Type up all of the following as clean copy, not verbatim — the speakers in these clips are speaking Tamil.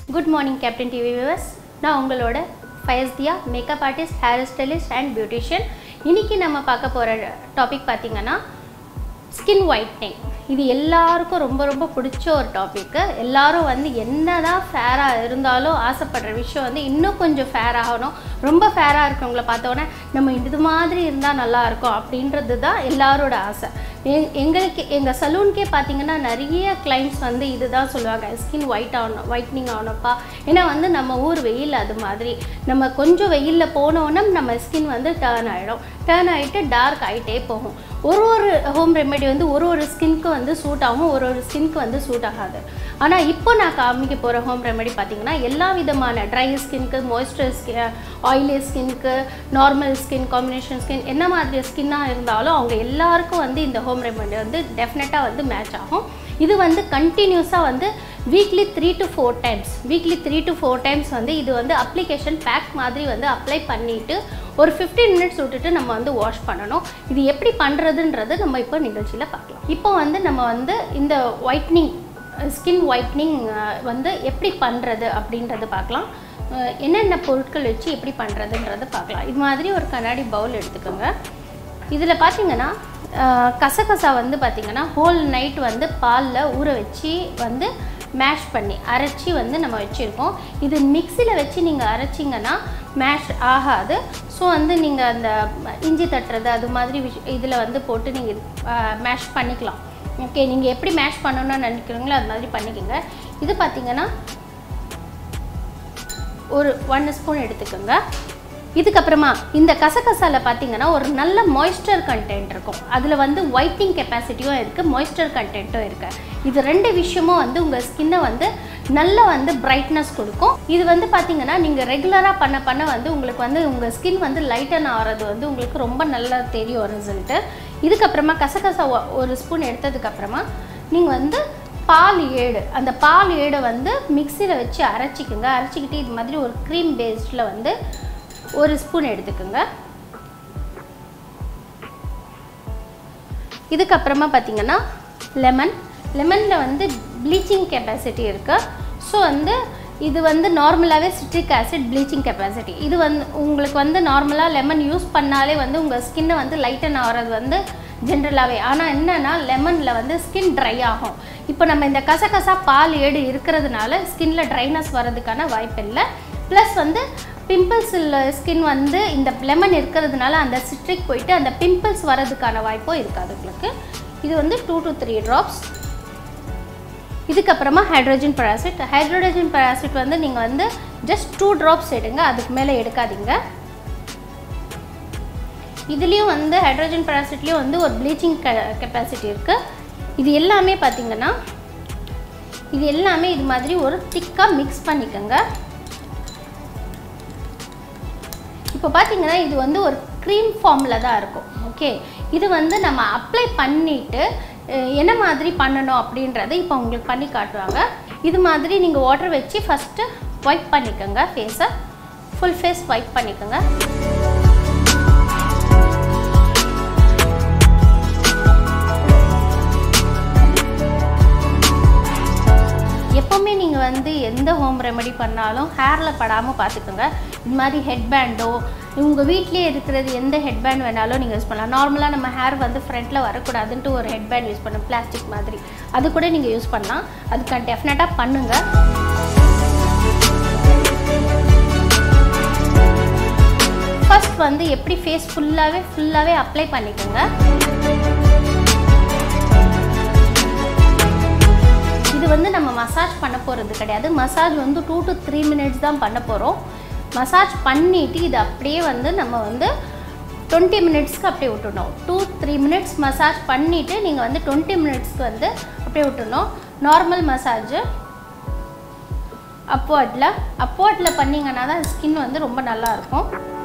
Good morning Captain TV viewers. நான் உங்களோட Fayasthiya makeup artist, hair stylist and beautician. இன்னைக்கு நம்ம பார்க்க போற டாபிக் பாத்தீங்கன்னா ஸ்கின் whitening. இது எல்லாருக்கும் ரொம்ப பிடிச்ச ஒரு டாபிக். எல்லாரும் வந்து என்னதான் ஃபேரா இருந்தாலும் ஆசைப்படுற விஷயம் வந்து இன்னும் கொஞ்சம் ஃபேர் ஆகணும். ரொம்ப ஃபேரா இருக்கவங்கள பார்த்தோன்னே நம்ம இது மாதிரி இருந்தா நல்லா இருக்கும் அப்படின்றது தான் எல்லாரோட ஆசை. எங்க சலூன்கே பார்த்தீங்கன்னா நிறைய கிளைண்ட்ஸ் வந்து இதுதான் சொல்லுவாங்க, ஸ்கின் ஒயிட்னிங் ஆகணும்ப்பா. ஏன்னா வந்து நம்ம ஊர் வெயில் அது மாதிரி நம்ம கொஞ்சம் வெயிலில் போனோன்னா நம்ம ஸ்கின் வந்து டர்ன் ஆகிட்டு டார்க் ஆகிட்டே போகும். ஒரு ஹோம் ரெமெடி வந்து ஒரு ஸ்கின்க்கு வந்து சூட் ஆகும், ஒரு ஸ்கின்க்கு வந்து சூட் ஆகாது. ஆனால் இப்போ நான் காமிக்க போகிற ஹோம் ரெமெடி பார்த்திங்கன்னா எல்லா விதமான ட்ரை ஸ்கின்க்கு, மாய்ஸ்சர் ஸ்கின், ஆயிலி ஸ்கின்க்கு, நார்மல் ஸ்கின், காம்பினேஷன் ஸ்கின், என்ன மாதிரி ஸ்கின்னாக இருந்தாலும் அவங்க எல்லாருக்கும் வந்து இந்த ஹோம் ரெமெடி வந்து டெஃபினட்டாக வந்து மேட்ச் ஆகும். இது வந்து கண்டினியூஸாக வந்து வீக்லி 3 to 4 டைம்ஸ் வந்து இது வந்து அப்ளிகேஷன் பேக் மாதிரி வந்து அப்ளை பண்ணிவிட்டு ஒரு 15 மினிட்ஸ் விட்டுட்டு நம்ம வந்து வாஷ் பண்ணணும். இது எப்படி பண்ணுறதுன்றது நம்ம இப்போ நிகழ்ச்சியில் பார்க்கலாம். இப்போ வந்து நம்ம வந்து இந்த ஸ்கின் ஒயிட்னிங் வந்து எப்படி பண்ணுறது அப்படின்றது பார்க்கலாம். என்னென்ன பொருட்கள் வச்சு எப்படி பண்ணுறதுன்றது பார்க்கலாம். இது மாதிரி ஒரு கண்ணாடி பவுல் எடுத்துக்கோங்க. இதில் பார்த்திங்கன்னா கசகசா வந்து பார்த்திங்கன்னா ஹோல் நைட் வந்து பாலில் ஊற வச்சு வந்து மேஷ் பண்ணி அரைச்சி வந்து நம்ம வச்சுருக்கோம். இது மிக்சியில் வச்சு நீங்கள் அரைச்சிங்கன்னா மேஷ் ஆகாது. ஸோ வந்து நீங்கள் அந்த இஞ்சி தட்டுறது அது மாதிரி இதில் வந்து போட்டு நீங்கள் மேஷ் பண்ணிக்கலாம். ஓகே, நீங்கள் எப்படி மேஷ் பண்ணணும்னு நினைக்கிறீங்களோ அது மாதிரி பண்ணிக்கோங்க. இது பார்த்திங்கன்னா ஒரு 1 ஸ்பூன் எடுத்துக்கோங்க. இதுக்கப்புறமா இந்த கசகசாவில் பார்த்திங்கன்னா ஒரு நல்ல மாய்ஸ்சர் கண்டென்ட் இருக்கும். அதில் வந்து ஒயிட்னிங் கெப்பாசிட்டியும் இருக்குது, மாய்ஸ்சர் கண்டென்ட்டும் இருக்குது. இது 2 விஷயமும் வந்து உங்கள் ஸ்கின்னை வந்து நல்லா வந்து பிரைட்னஸ் கொடுக்கும். இது வந்து பார்த்திங்கன்னா நீங்கள் ரெகுலராக பண்ண வந்து உங்களுக்கு வந்து உங்கள் ஸ்கின் வந்து லைட்டன் ஆகிறது வந்து உங்களுக்கு ரொம்ப நல்லா தெரியும் ரிசல்ட்டு. இதுக்கப்புறமா கசகசா 1 ஸ்பூன் எடுத்ததுக்கப்புறமா நீங்கள் வந்து அந்த பால் ஏடை வந்து மிக்சியில் வச்சு அரைச்சிக்கோங்க. அரைச்சிக்கிட்டு இது மாதிரி ஒரு க்ரீம் பேஸ்டில் வந்து 1 ஸ்பூன் எடுத்துக்கோங்க. இதுக்கப்புறமா பார்த்திங்கன்னா லெமனில் வந்து ப்ளீச்சிங் கெப்பாசிட்டி இருக்குது. ஸோ வந்து இது வந்து நார்மலாகவே சிட்ரிக் ஆசிட் ப்ளீச்சிங் கெப்பாசிட்டி. இது வந்து உங்களுக்கு வந்து நார்மலாக லெமன் யூஸ் பண்ணாலே வந்து உங்கள் ஸ்கின்னை வந்து லைட்டன் ஆகிறது வந்து ஜென்ரலாகவே. ஆனால் என்னென்னா லெமனில் வந்து ஸ்கின் ட்ரை ஆகும். இப்போ நம்ம இந்த கசகசா பால் ஏடு இருக்கிறதுனால ஸ்கின்ல ட்ரைனஸ் வர்றதுக்கான வாய்ப்பு இல்லை. ப்ளஸ் வந்து பிம்பிள்ஸ் ஸ்கின் வந்து இந்த லெமன் இருக்கிறதுனால அந்த சிட்ரிக் போயிட்டு அந்த பிம்பிள்ஸ் வர்றதுக்கான வாய்ப்பும் இருக்காது உங்களுக்கு. இது வந்து 2 to 3 ட்ராப்ஸ். இதுக்கப்புறமா ஹைட்ரோஜன் பெராக்சைட் வந்து நீங்கள் வந்து ஜஸ்ட் 2 ட்ராப்ஸ் எடுங்க, அதுக்கு மேலே எடுக்காதீங்க. இதுலேயும் வந்து ஹைட்ரோஜன் பெராக்சைட்லேயும் வந்து ஒரு ப்ளீச்சிங் கெப்பாசிட்டி இருக்குது. இது எல்லாமே பார்த்திங்கன்னா இது மாதிரி ஒரு திக்காக மிக்ஸ் பண்ணிக்கோங்க. இப்போ பார்த்திங்கன்னா இது வந்து ஒரு க்ரீம் ஃபார்மில் தான் இருக்கும். ஓகே, இது வந்து நம்ம அப்ளை பண்ணிவிட்டு என்ன மாதிரி பண்ணணும் அப்படின்றத இப்போ உங்களுக்கு பண்ணி காட்டுவாங்க. இது மாதிரி நீங்கள் வாட்டர் வச்சு ஃபஸ்ட்டு வைப் பண்ணிக்கோங்க. ஃபேஸை ஃபுல் ஃபேஸ் வைப் பண்ணிக்கோங்க. எப்போவுமே நீங்கள் வந்து எந்த ஹோம் ரெமெடி பண்ணாலும் ஹேரில் படாமல் பார்த்துக்கோங்க. இது மாதிரி ஹெட்பேண்டோ உங்கள் வீட்டிலே இருக்கிறது எந்த ஹெட்பேண்ட் வேணாலும் நீங்கள் யூஸ் பண்ணலாம். நார்மலாக நம்ம ஹேர் வந்து ஃப்ரண்ட்டில் வரக்கூடாதுன்ட்டு ஒரு ஹெட்பேண்ட் யூஸ் பண்ணோம், பிளாஸ்டிக் மாதிரி, அது கூட நீங்கள் யூஸ் பண்ணலாம். அதுக்கு டெஃபினட்டாக பண்ணுங்கள். ஃபர்ஸ்ட் வந்து எப்படி ஃபேஸ் ஃபுல்லாகவே அப்ளை பண்ணிக்கோங்க. இது வந்து நம்ம மசாஜ் பண்ண போகிறது கிடையாது. மசாஜ் வந்து 2 to 3 மினிட்ஸ் தான் பண்ண போகிறோம். மசாஜ் பண்ணிவிட்டு இது அப்படியே வந்து நம்ம வந்து 20 மினிட்ஸ்க்கு அப்படியே விட்டுடணும். 2-3 மினிட்ஸ் மசாஜ் பண்ணிவிட்டு நீங்கள் வந்து 20 மினிட்ஸ்க்கு வந்து அப்படியே விட்டுடணும். நார்மல் மசாஜ் அப்வர்டில் பண்ணிங்கன்னா தான் ஸ்கின் வந்து ரொம்ப நல்லாயிருக்கும்.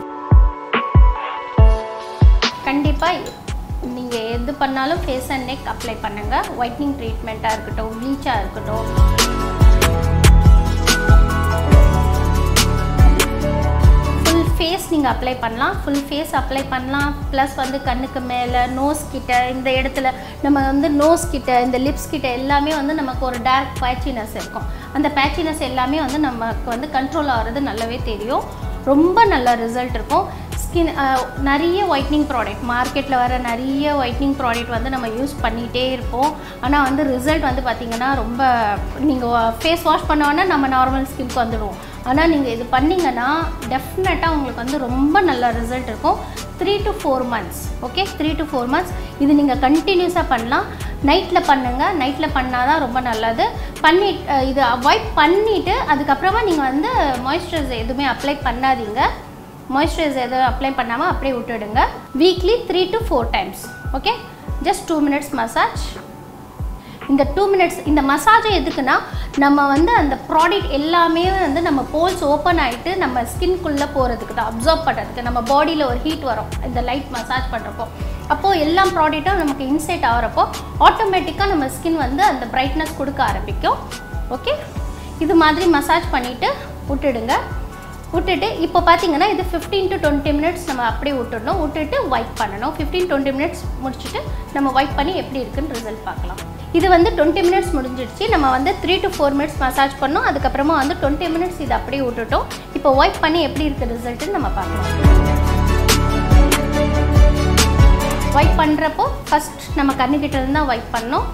கண்டிப்பாக நீங்கள் எது பண்ணாலும் ஃபேஸ் அண்ட் நெக் அப்ளை பண்ணுங்கள். ஒயிட்னிங் ட்ரீட்மெண்ட்டாக இருக்கட்டும், ப்ளீச்சாக இருக்கட்டும், ஃபுல் ஃபேஸ் நீங்கள் அப்ளை பண்ணலாம், ஃபுல் ஃபேஸ் அப்ளை பண்ணலாம். ப்ளஸ் வந்து கண்ணுக்கு மேலே, நோஸ் கிட்ட, இந்த இடத்துல நம்ம வந்து நோஸ் கிட்ட, இந்த லிப்ஸ் கிட்ட எல்லாமே வந்து நமக்கு ஒரு டார்க் பேச்சினஸ் இருக்கும். அந்த பேச்சினஸ் எல்லாமே வந்து நமக்கு வந்து கண்ட்ரோல் ஆகிறது நல்லாவே தெரியும். ரொம்ப நல்ல ரிசல்ட் இருக்கும். ஸ்கின் நிறைய ஒயிட்னிங் ப்ராடக்ட் மார்க்கெட்டில் வர நிறைய ஒயிட்னிங் ப்ராடக்ட் வந்து நம்ம யூஸ் பண்ணிகிட்டே இருப்போம். ஆனால் வந்து ரிசல்ட் வந்து பார்த்திங்கன்னா ரொம்ப, நீங்கள் ஃபேஸ் வாஷ் பண்ணோன்னா நம்ம நார்மல் ஸ்கின்க்கு வந்துடுவோம். ஆனால் நீங்கள் இது பண்ணிங்கன்னா டெஃபினட்டாக உங்களுக்கு வந்து ரொம்ப நல்ல ரிசல்ட் இருக்கும். 3 to 4 months. Okay, 3 to 4 months இது நீங்கள் கண்டினியூஸாக பண்ணலாம். நைட்டில் பண்ணுங்கள், நைட்டில் பண்ணால் தான் ரொம்ப நல்லது. இது அவாய்ட் பண்ணிவிட்டு அதுக்கப்புறமா நீங்கள் வந்து மாய்ஸ்சரைசர் எதுவுமே அப்ளை பண்ணாதீங்க. மாய்ஸ்சரைசர் எதுவும் அப்ளை பண்ணாமல் அப்படியே விட்டுடுங்க. Weekly 3 to 4 times. Okay, just 2 minutes massage. இந்த 2 minutes இந்த மசாஜ் எதுக்குன்னா, நம்ம வந்து அந்த ப்ராடக்ட் எல்லாமே வந்து நம்ம போல்ஸ் ஓப்பன் ஆகிட்டு நம்ம ஸ்கின்குள்ளே போகிறதுக்கு தான், அப்சார்ப் பண்ணுறதுக்கு. நம்ம பாடியில் ஒரு ஹீட் வரும் இந்த லைட் மசாஜ் பண்ணுறப்போ. அப்போது எல்லா ப்ராடக்ட்டும் நமக்கு இன்சைட் ஆகிறப்போ ஆட்டோமேட்டிக்காக நம்ம ஸ்கின் வந்து அந்த பிரைட்னஸ் கொடுக்க ஆரம்பிக்கும். ஓகே, இது மாதிரி மசாஜ் பண்ணிவிட்டு விட்டுடுங்க. விட்டுட்டு இப்போ பார்த்தீங்கன்னா இது 15 to 20 minutes நம்ம அப்படியே விட்டுடணும். விட்டுட்டு வைப் பண்ணணும். 15-20 minutes முடிச்சுட்டு நம்ம வைப் பண்ணி எப்படி இருக்குன்னு ரிசல்ட் பார்க்கலாம். இது வந்து 20 minutes முடிஞ்சிடுச்சு. நம்ம வந்து 3 to 4 minutes மசாஜ் பண்ணோம். அதுக்கப்புறமா வந்து 20 minutes இது அப்படியே விட்டுட்டோம். இப்போ வைப் பண்ணி எப்படி இருக்குது ரிசல்ட்டுன்னு நம்ம பார்க்கலாம். வைப் பண்ணுறப்போ ஃபஸ்ட் நம்ம கண்ணுக்கிட்ட இருந்தால் வைப் பண்ணோம்.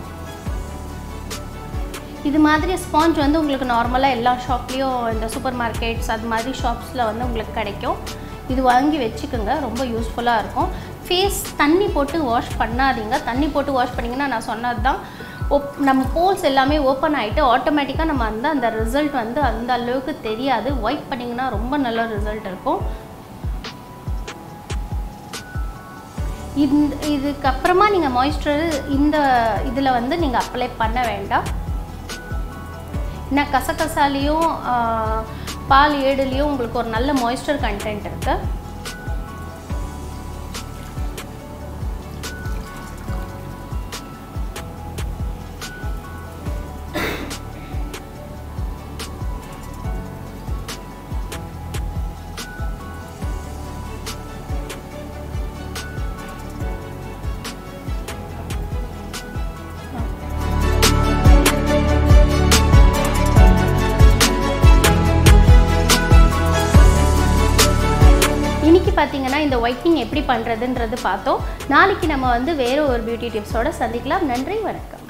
இது மாதிரி ஸ்பாஞ்ச் வந்து உங்களுக்கு நார்மலாக எல்லா ஷாப்லேயும், இந்த சூப்பர் மார்க்கெட்ஸ் அது மாதிரி ஷாப்ஸில் வந்து உங்களுக்கு கிடைக்கும். இது வாங்கி வச்சுக்கோங்க, ரொம்ப யூஸ்ஃபுல்லாக இருக்கும். ஃபேஸ் தண்ணி போட்டு வாஷ் பண்ணாதீங்க. தண்ணி போட்டு வாஷ் பண்ணிங்கன்னா நான் சொன்னது தான், நம்ம போல்ஸ் எல்லாமே ஓப்பன் ஆகிட்டு ஆட்டோமேட்டிக்காக நம்ம அந்த ரிசல்ட் வந்து அந்த அளவுக்கு தெரியாது. வைப் பண்ணிங்கன்னா ரொம்ப நல்ல ரிசல்ட் இருக்கும். இதுக்கப்புறமா நீங்கள் மாய்ஸ்சரைசர் இந்த இதில் வந்து நீங்கள் அப்ளை பண்ண வேண்டாம். ஏன்னா கசகசாலையும் பால் ஏடுலேயும் உங்களுக்கு ஒரு நல்ல மாய்ஸ்சர் கண்டென்ட் இருக்குது. பார்த்தீங்கன்னா இந்த ஒயிட்னிங் எப்படி பண்ணுறதுன்றது பார்த்தோம். நாளைக்கு நம்ம வந்து வேறு ஒரு பியூட்டி டிப்ஸோடு சந்திக்கலாம். நன்றி, வணக்கம்.